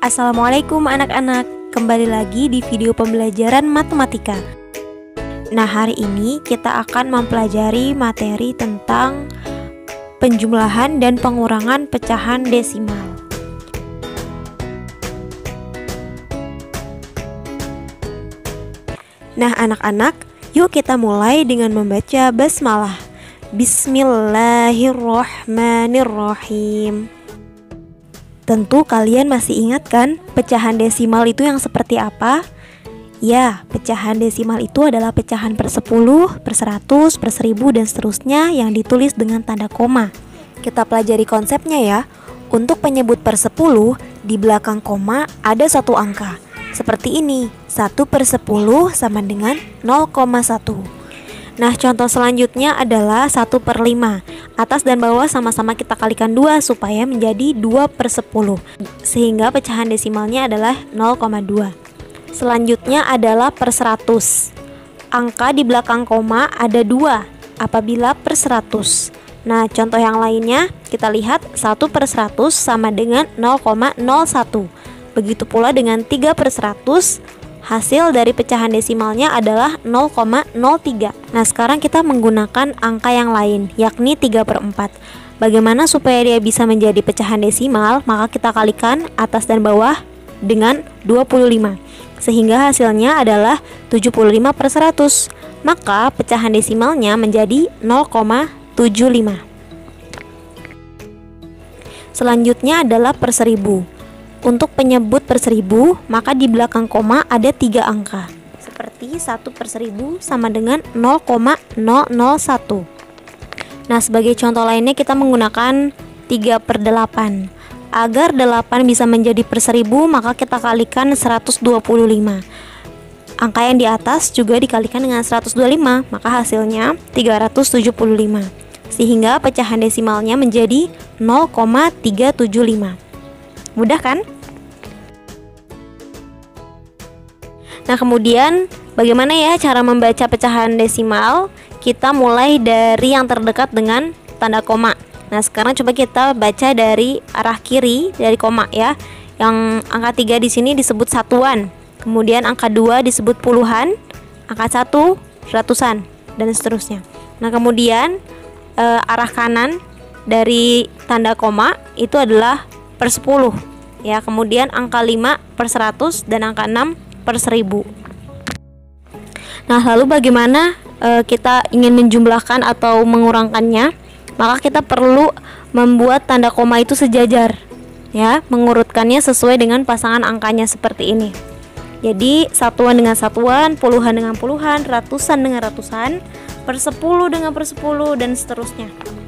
Assalamualaikum anak-anak, kembali lagi di video pembelajaran matematika. Nah, hari ini kita akan mempelajari materi tentang penjumlahan dan pengurangan pecahan desimal. Nah, anak-anak, yuk kita mulai dengan membaca basmalah. Bismillahirrohmanirrohim. Tentu kalian masih ingat kan pecahan desimal itu yang seperti apa? Ya, pecahan desimal itu adalah pecahan per 10, per 100, per 1000 dan seterusnya yang ditulis dengan tanda koma. Kita pelajari konsepnya ya. Untuk penyebut per 10, di belakang koma ada satu angka. Seperti ini, 1 per 10 sama dengan 0,1. Nah, contoh selanjutnya adalah 1 per 5. Atas dan bawah sama-sama kita kalikan 2 supaya menjadi 2 per 10. Sehingga pecahan desimalnya adalah 0,2. Selanjutnya adalah per 100. Angka di belakang koma ada 2 apabila per 100. Nah, contoh yang lainnya kita lihat 1 per 100 sama dengan 0,01. Begitu pula dengan 3 per 100. Hasil dari pecahan desimalnya adalah 0,03. Nah, sekarang kita menggunakan angka yang lain, yakni 3 per 4. Bagaimana supaya dia bisa menjadi pecahan desimal? Maka kita kalikan atas dan bawah dengan 25. Sehingga hasilnya adalah 75 per 100. Maka pecahan desimalnya menjadi 0,75. Selanjutnya adalah per 1000. Untuk penyebut per 1000, maka di belakang koma ada 3 angka. Seperti 1 per 1000 sama dengan 0,001. Nah, sebagai contoh lainnya kita menggunakan 3 per 8. Agar 8 bisa menjadi per 1000, maka kita kalikan 125. Angka yang di atas juga dikalikan dengan 125, maka hasilnya 375. Sehingga pecahan desimalnya menjadi 0,375. Mudah kan? Nah, kemudian bagaimana ya cara membaca pecahan desimal? Kita mulai dari yang terdekat dengan tanda koma. Nah, sekarang coba kita baca dari arah kiri dari koma ya. Yang angka 3 di sini disebut satuan. Kemudian angka 2 disebut puluhan, angka 1 ratusan dan seterusnya. Nah, kemudian arah kanan dari tanda koma itu adalah per 10 ya, kemudian angka 5 per 100 dan angka 6 per 1000. Nah, lalu bagaimana kita ingin menjumlahkan atau mengurangkannya? Maka kita perlu membuat tanda koma itu sejajar ya, mengurutkannya sesuai dengan pasangan angkanya seperti ini. Jadi satuan dengan satuan, puluhan dengan puluhan, ratusan dengan ratusan, per 10 dengan per 10 dan seterusnya.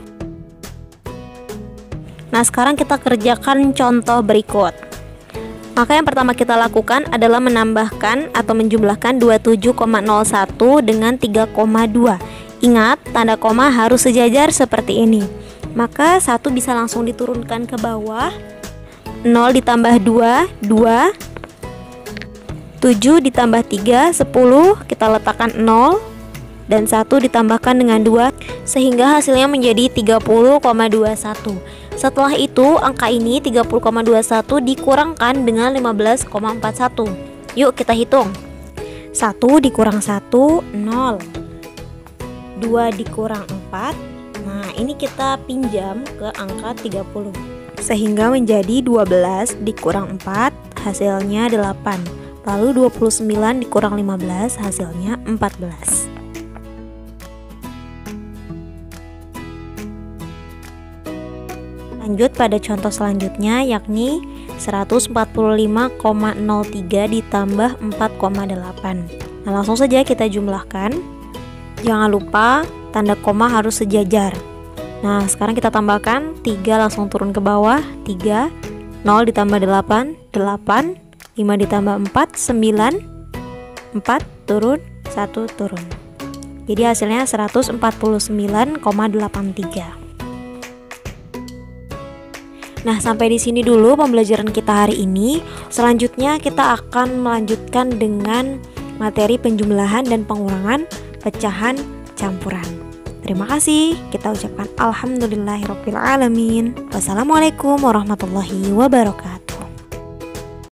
Nah, sekarang kita kerjakan contoh berikut. Maka yang pertama kita lakukan adalah menambahkan atau menjumlahkan 27,01 dengan 3,2. Ingat, tanda koma harus sejajar seperti ini. Maka 1 bisa langsung diturunkan ke bawah. 0 ditambah 2, 2. 7 ditambah 3, 10. Kita letakkan 0. Dan 1 ditambahkan dengan 2, sehingga hasilnya menjadi 30,21. Setelah itu, angka ini 30,21 dikurangkan dengan 15,41. Yuk kita hitung. 1 dikurang 1, 0. 2 dikurang 4. Nah, ini kita pinjam ke angka 30. Sehingga menjadi 12 dikurang 4, hasilnya 8. Lalu 29 dikurang 15, hasilnya 14. Lanjut pada contoh selanjutnya, yakni 145,03 ditambah 4,8. Nah, langsung saja kita jumlahkan. Jangan lupa tanda koma harus sejajar. Nah, sekarang kita tambahkan 3 langsung turun ke bawah, 3. 0 ditambah 8, 8. 5 ditambah 4, 9. 4 turun, 1 turun. Jadi hasilnya 149,83. Nah, sampai di sini dulu pembelajaran kita hari ini. Selanjutnya kita akan melanjutkan dengan materi penjumlahan dan pengurangan pecahan campuran. Terima kasih. Kita ucapkan alhamdulillahirabbil alamin. Wassalamualaikum warahmatullahi wabarakatuh.